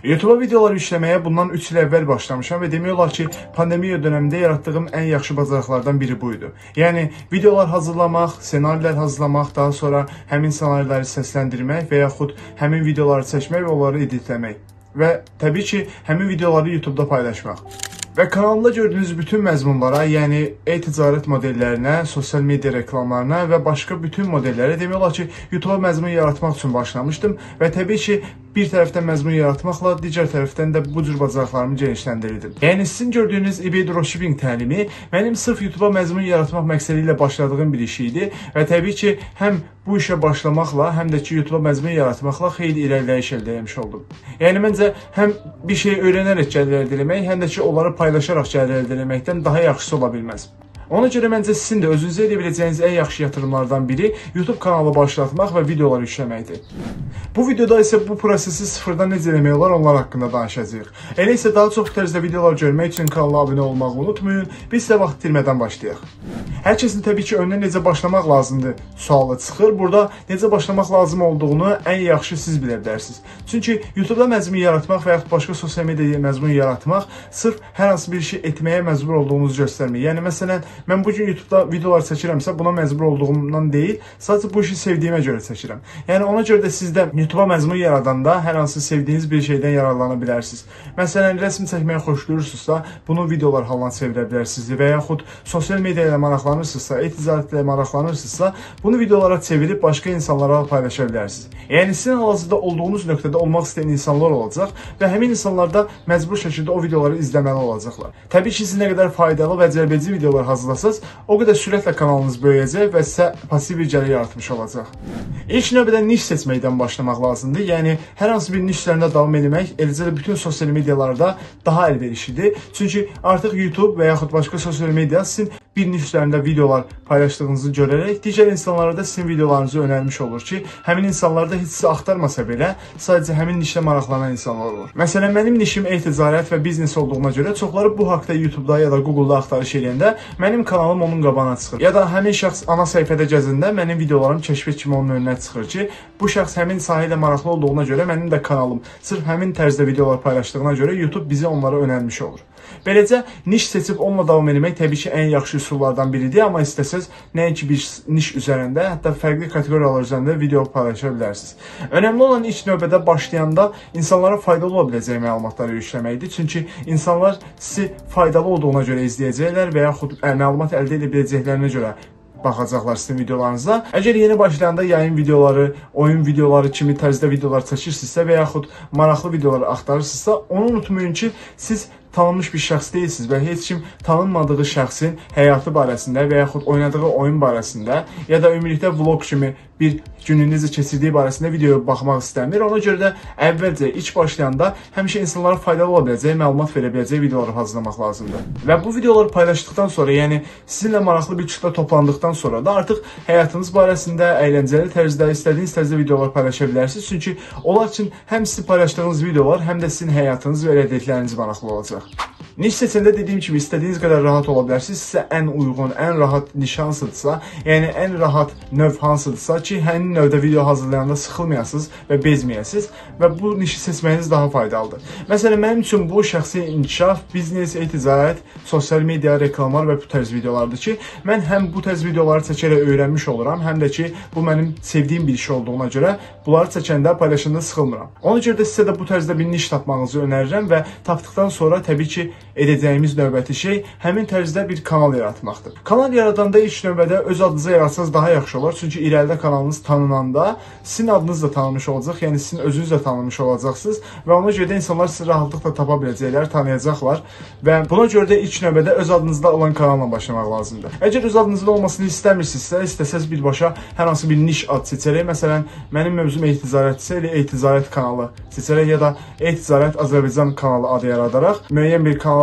YouTube'a videolar yükləməyə bundan 3 il əvvəl başlamışam və demək olar ki, pandemiya dövründə yaratdığım ən yaxşı bacarıqlardan biri buydu. Yəni, videolar hazırlamaq, ssenarilər hazırlamaq, daha sonra həmin ssenariləri səsləndirmək və yaxud həmin videoları çəkmək və onları editləmək. Və təbii ki, həmin videoları YouTube'da paylaşmaq. Və kanalımda gördüyünüz bütün məzmunlara, yəni e-ticarət modellərinə, sosial media reklamlarına və başqa bütün modellərə demək olar ki, YouTube'a məzmun yaratmaq üçün başlamışdım və təbii ki, bir tərəfdən məzmun yaratmaqla, digər tərəfdən də bu cür bacarıqlarımı genişləndirirdim. Yəni sizin gördüyünüz eBay Dropshipping təlimi mənim sırf YouTube'a məzmun yaratmaq məqsədi ilə başladığım bir iş idi və təbii ki, həm bu işə başlamaqla, həm də ki, YouTube'a məzmun yaratmaqla xeyli irəliləyiş əldə etmiş oldum. Yəni məncə həm bir şey öyrənərək gəlir əldə etmək, həm də ki, onları paylaşaraq gəlir əldə etməkdən daha yaxşısı ola bilməz. Ona görə məncə sizin də özünüzə edə biləcəyiniz ən yaxşı yatırımlardan biri YouTube kanalı başlatmaq və videolar yükləməkdir. Bu videoda isə bu prosesi sıfırdan necə eləmək olar onlar haqqında danışacağıq. Elə isə daha çox tərzdə videolar görmək üçün kanala abunə olmağı unutmayın. Biz isə vaxt itirmədən başlayaq. Hər kəsin təbii ki, önünə necə başlamaq lazımdır sualı çıxır. Burada necə başlamaq lazım olduğunu ən yaxşı siz bilə bilərsiniz. Çünki YouTube'da məzmun yaratmaq və yaxud başqa sosial mediada məzmun yaratmaq sırf hər hansı bir şey etməyə məcbur olduğunuzu göstərmir. Yəni, məsələn, mən bugün YouTube'da videolar çəkirəmsə, buna məcbur olduğumdan deyil, sadəcə bu işi sevdiyimə görə çəkirəm. Yəni, ona görə də siz də YouTube'a məzmun yaradanda hər hansı sevdiyiniz bir şeydən yararlana bilərsiniz. Məsələn, rəsm çəkməyi xoşlayırsınızsa, bunu videolar halına çevirə bilərsiniz və yaxud sosial media ilə maraqlanırsınızsa, e-ticarət ilə maraqlanırsınızsa, bunu videolara çevirib başqa insanlara paylaşa bilərsiniz. Yəni, sizin hal-hazırda olduğunuz nöqtədə olmaq istəyən insanlar olacaq və həmin insanlar da məcbur şəkildə o videoları izləməli olacaqlar. Təbii ki, siz nə qədər faydalı və cəlbedici videolar hazırlasınız, o qədər sürətlə kanalınız böyüyəcək və sizə pasiv bir gəlir yaratmış olacaq. İlk növbədə niş seçməkdən başlamaq lazımdır. Yəni, hər hansı bir niş üzərində davam etmək, eləcə də bütün sosial medialarda daha əlverişlidir. Çünki artıq YouTube və yaxud başqa sosial media sizin bir niş üzərində videolar paylaşdığınızı görərək, digər insanlara da sizin videolarınızı önərmiş olur ki, həmin insanlar da heç sizi axtarmasa belə, sadəcə həmin nişlə maraqlanan insanlar olur. Məsələn, mənim nişim e-ticarət və biznes olduğuna görə çoxları bu haqda YouTube'da ya da Google'da axtarış edəndə mənim kanalım onun qabağına çıxır. Ya da həmin şəxs ana səhifədə gəzəndə mənim videolarım kəşfiyyat kimi onun önünə çıxır ki, bu şəxs həmin sahə ilə maraqlı olduğuna görə mənim də kanalım sırf həmin tərzdə videolar paylaşdığına görə YouTube bizi onlara önərmiş olur. Beləcə, niş seçib onunla davam etmək təbii ki, ən yaxşı üsullardan biridir, amma istəsəz nəinki bir niş üzərində, hətta fərqli kateqoriyalar üzərində video paylaşa bilərsiniz. Önəmli olan ilk növbədə başlayanda insanlara faydalı ola biləcək məlumatları yükləməkdir. Çünki insanlar sizi faydalı olduğuna görə izləyəcəklər və yaxud məlumat əldə edə biləcəklərinə görə baxacaqlar sizin videolarınıza. Əgər yeni başlayanda yayın videoları, oyun videoları kimi tərzdə videolar çəkirsinizsə və yaxud maraqlı videoları axtarırsınızsa, onu unutmayın ki, siz tanınmış bir şəxs deyilsiniz və heç kim tanınmadığı şəxsin həyatı barəsində və yaxud oynadığı oyun barəsində ya da ümumilikdə vlog kimi bir günün necə keçirdiyi barəsində videoya baxmaq istəmir. Ona görə də əvvəlcə ilk başlayanda həmişə insanlara faydalı ola biləcək, məlumat verə biləcək videoları hazırlamaq lazımdır. Və bu videoları paylaşdıqdan sonra, yəni sizinlə maraqlı bir kütlə toplandıqdan sonra da artıq həyatınız barəsində əyləncəli tərzdə, istədiyiniz tərzdə videolar paylaşa bilərsiniz. Çünki onlar üçün həm sizin paylaşdığınız videolar, həm də sizin həyatınız və elədikləriniz maraqlı olacaq. Niş seçəndə dediyim kimi istədiyiniz qədər rahat ola bilərsiniz. Sizə ən uyğun, ən rahat niş hansıdırsa, yəni ən rahat növ hansıdırsa ki, həmin növdə video hazırlayanda sıxılmayasınız və bezməyəsiniz və bu nişi seçməyiniz daha faydalıdır. Məsələn, mənim üçün bu şəxsi inkişaf, biznes, e-ticarət, sosial media, reklamlar və bu tərz videolardır ki, mən həm bu tərz videoları çəkərək öyrənmiş oluram, həm də ki, bu mənim sevdiyim bir iş olduğuna görə bunları çəkəndə, paylaşanda sıxılmıram. Ona görə də sizə də bu tərzdə bir niş tapmağınızı önərirəm və tapdıqdan sonra təbii ki, edəcəyimiz növbəti şey həmin tərzdə bir kanal yaratmaqdır. Kanal yaradanda ilk növbədə öz adınıza yaratsanız daha yaxşı olar. Çünki irəlidə kanalınız tanınanda sizin adınız da tanınmış olacaq, yəni sizin özünüz də tanınmış olacaqsınız və ona görə də insanlar sizi rahatlıqla tapa biləcəklər, tanıyacaqlar və buna görə də ilk növbədə öz adınızda olan kanalla başlamaq lazımdır. Əgər öz adınızda olmasını istəmirsinizsə, istəsəz birbaşa hər hansı bir niş ad seçərək, məsələn, mənim mövzum e-ticarətsə, e-ticarət kanalı seçərək ya da e-ticarət Azərbaycan kanalı adı yaradaraq müəyyən bir kanal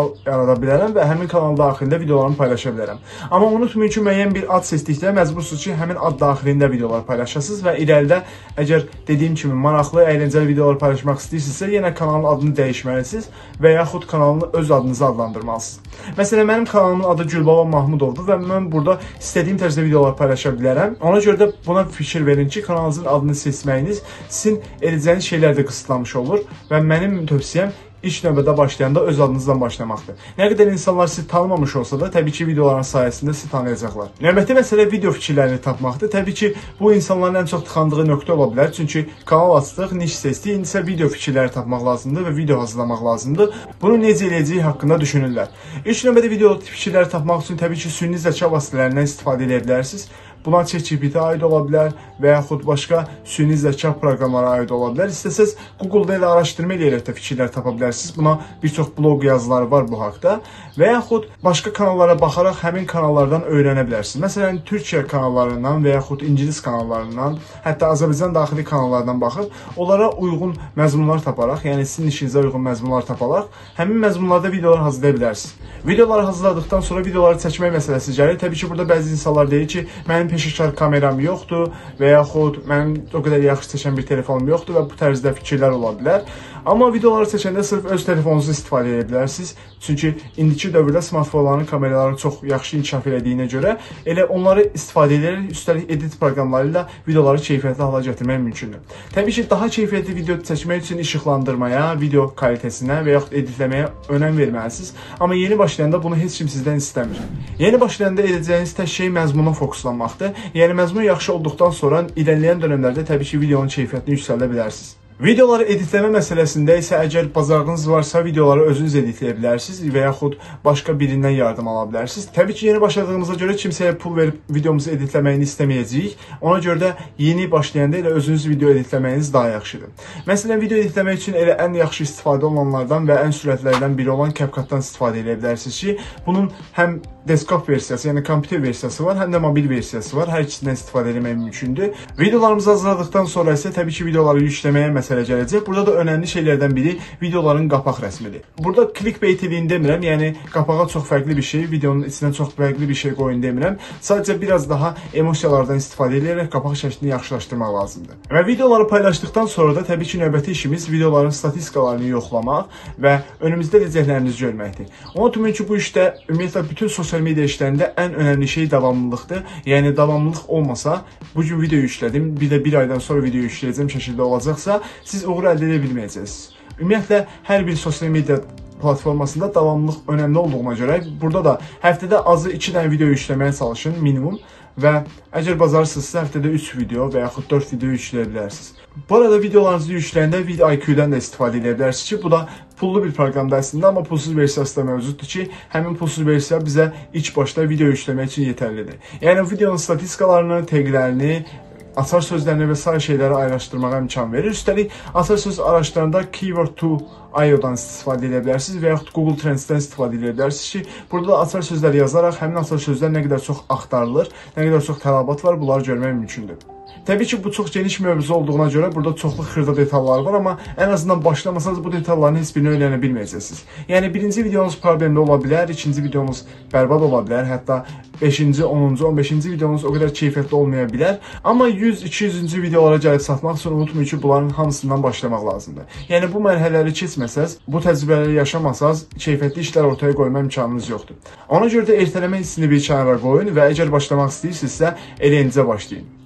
kanal yarada bilərəm və həmin kanal daxilində videolarımı paylaşa bilərəm. Amma unutmayın ki, müəyyən bir ad seçdikdə məcbursunuz ki, həmin ad daxilində videolar paylaşasınız və irəlidə əgər dediyim kimi maraqlı, əyləncəli videolar paylaşmaq istəyirsinizsə, yenə kanalın adını dəyişməlisiniz və yaxud kanalını öz adınızı adlandırmalısınız. Məsələn, mənim kanalımın adı Gülbaba Mahmudovdur və mən burada istədiyim tərzdə videolar paylaşa bilərəm. Ona görə də buna fikir verin ki, kanalınızın adını seçməyiniz sizin edəcəyiniz şeylər də qısıtlamış olur və mənim tövsiyəm İlk növbədə başlayanda öz adınızdan başlamaqdır. Nə qədər insanlar sizi tanımamış olsa da, təbii ki, videoların sayəsində sizi tanıyacaqlar. Növbəti məsələ video fikirlərini tapmaqdır. Təbii ki, bu insanların ən çox tıxandığı nöqtə ola bilər. Çünki kanal açdıq, niş seçdik, indi isə video fikirləri tapmaq lazımdır və video hazırlamaq lazımdır. Bunu necə eləyəcəyi haqqında düşünürlər. İlk növbədə video fikirləri tapmaq üçün təbii ki, süni zəka vasitələrindən istifadə edə bilərsiniz. Buna ChatGPT aid ola bilər və yaxud başqa süni zəka proqramlara aid ola bilər. İstəsəz Google-da elə araşdırma eləyərək də fikirlər tapa bilərsiniz. Buna bir çox bloq yazıları var bu haqda və yaxud başqa kanallara baxaraq həmin kanallardan öyrənə bilərsiniz. Məsələn, Türkiyə kanallarından və yaxud İngilis kanallarından, hətta Azərbaycan daxili kanallardan baxıb, onlara uyğun məzmunlar taparaq, yəni sizin işinizə uyğun məzmunlar taparaq, həmin məzmunlarda videolar hazırlaya bilərsiniz. Videoları hazırladıqdan sonra videoları çəkmək məsələsi gəlir. Təbii ki, burada bəzi insanlar deyir ki, mənim peşəkar kameram yoxdur və yaxud mənim o qədər yaxşı çəkən bir telefonum yoxdur və bu tərzdə fikirlər ola bilər. Amma videoları çəkəndə sırf öz telefonunuzu istifadə edə bilərsiniz. Çünki indiki dövrdə smartfonların kameraları çox yaxşı inkişaf elədiyinə görə elə onları istifadə edərək, üstəlik edit proqramları ilə videoları keyfiyyətli hala gətirmək mümkündür. Təbii ki, daha keyfiyyətli video çəkmək üçün işıqlandırmaya, video kalitesinə və yaxud editləməyə önəm verməlisiniz. Amma yeni başlayanda bunu heç kim sizdən istəmir. Yeni başlayanda edəcəyiniz tək şey məzmuna fokuslanmaqdır. Yəni məzmun yaxşı olduqdan sonra irəliləyən dönəmlərdə təbii ki, videonun keyfiyyətini yüksəldə bilərsiniz. Videoları editləmə məsələsində isə əgər bacarığınız varsa videoları özünüz editləyə bilərsiniz və yaxud başqa birindən yardım ala bilərsiniz. Təbii ki, yeni başladığımıza görə kimsəyə pul verib videomuzu editləməyini istəməyəcəyik. Ona görə də yeni başlayanda elə özünüz video editləməyiniz daha yaxşıdır. Məsələn, video editləmək üçün elə ən yaxşı istifadə olunanlardan və ən sürətlərdən biri olan CapCut-dan istifadə edə bilərsiniz ki, bunun həm desktop versiyası, yəni kompüter versiyası var, həm də mobil versiyası var. Hər ikisindən istifadə etmək mümkündür. Videolarımızı hazırladıqdan sonra isə təbii ki, videoları yükləməyə məsələ gələcək. Burada da önəmli şeylərdən biri videoların qapaq rəsmidir. Burada clickbait eləyin demirəm, yəni qapağa çox fərqli bir şey, videonun içinə çox fərqli bir şey qoyun demirəm. Sadəcə biraz daha emosiyalardan istifadə edərək qapaq şəklini yaxşılaşdırmaq lazımdır. Və videoları paylaşdıqdan sonra da təbii ki, növbəti işimiz videoların statistikalarını yoxlamaq və önümüzdə edəcəklərimizi görməkdir. Unutmayın ki, bu işdə ümumiyyətlə bütün sosial media işlərində ən önəmli şey davamlılıqdır. Yəni davamlılıq olmasa, bu gün video yüklədim, bir də bir aydan sonra video yükləyəcəm şəkildə olacaqsa, siz uğur əldə edə bilməyəcəksiniz. Ümumiyyətlə, hər bir sosial media platformasında davamlılıq önəmli olduğuna görə, burada da həftədə azı 2 dənə video yükləməyə çalışın minimum və əgər bacarırsınızsa həftədə 3 video və yaxud 4 video yükləyə bilərsiniz. Bu arada videolarınızı yükləyəndə VidIQ-dən də istifadə edə bilərsiniz ki, bu da pullu bir proqramda əslində, amma pulsuz versiyası da mövcuddur ki, həmin pulsuz versiya bizə ilk başda video yükləmək üçün yetərlidir. Yəni videonun statistikalarını, təqlərini, açar sözlərini və sair şeyləri araşdırmağa imkan verir. Üstəlik, açar söz araşdıranda Keyword to IO-dan istifadə edə bilərsiniz və yaxud Google Trends'dən istifadə edə bilərsiniz ki, burada da açar sözləri yazaraq həmin açar sözlər nə qədər çox axtarılır, nə qədər çox tələbat var, bunları görmək mümkündür. Təbii ki, bu çox geniş mövzu olduğuna görə burada çoxlu xırda detallar var, amma ən azından başlamasanız bu detalların heç birini öyrənə bilməyəcəksiniz. Yəni, birinci videonuz problemli ola bilər, ikinci videonuz bərbad ola bilər, hətta 5-ci, 10-cu, 15-ci videonuz o qədər keyfiyyətli olmaya bilər. Amma 100-200-cü videolara gəlib satmaq üçün unutmayın ki, bunların hamısından başlamaq lazımdır. Yəni, bu mərhələləri keçməsəz, bu təcrübələri yaşamasaz, keyfiyyətli işlər ortaya qoyma imkanınız yoxdur. Ona görə də ertələmə hissini bir kənara qoyun və əgər başlamaq istəyirsinizsə, elə indicə başlayın.